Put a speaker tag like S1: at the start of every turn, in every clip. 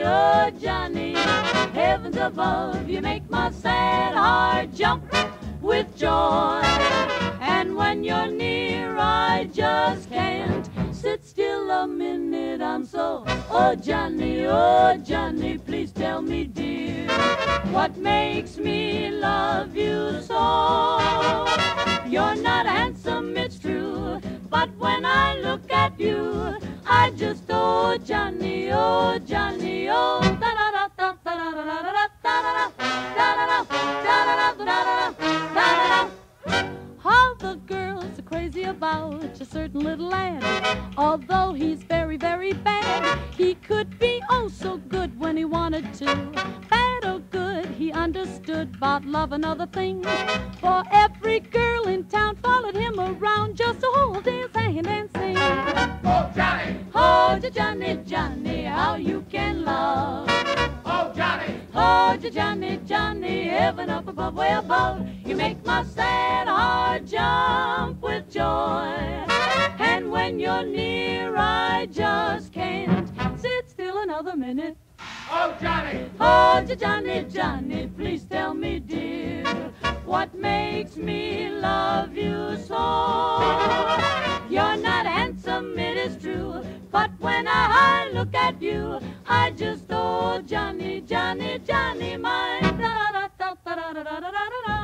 S1: oh Johnny, heavens above, you make my sad heart jump with joy. And when you're near, I just can't sit still a minute. I'm so, oh Johnny, please tell me, dear, what makes me love you so? You're not handsome, it's true, but when I look at you, I just, oh Johnny, oh Johnny, oh da da da da da da da da da da da da da. All the girls are crazy about a certain little lad. Although he's very, very bad, he could be oh so good when he wanted to. Bad or good, he understood about love and other things. For every girl in town followed him around just to hold his hand and sing.
S2: Oh, Johnny!
S1: Oh, Johnny, Johnny, how you can love.
S2: Oh, Johnny!
S1: Oh, Johnny, Johnny, heaven up above, way above, you make my sad heart jump with joy. And when you're near, I just can't sit still another minute.
S2: Oh, Johnny!
S1: Oh, Johnny, Johnny, please tell me, dear, what makes me love you so? You're not handsome, it is true, but when I look at you, I just, oh, Johnny, Johnny, Johnny, my da-da-da-da-da-da-da-da-da-da.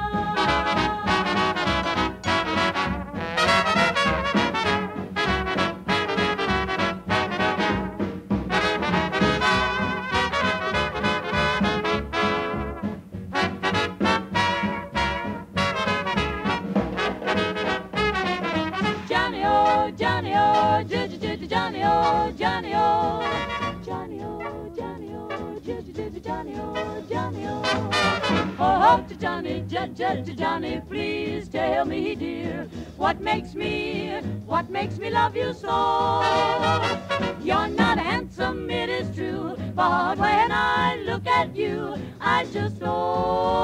S1: Johnny, oh, Johnny, oh, Johnny, oh, Johnny, oh, Johnny, oh, Johnny, oh, Johnny, oh, Johnny, oh. Oh, Johnny, Johnny, please tell me, dear, what makes me love you so? You're not handsome, it is true, but when I look at you, I just, oh,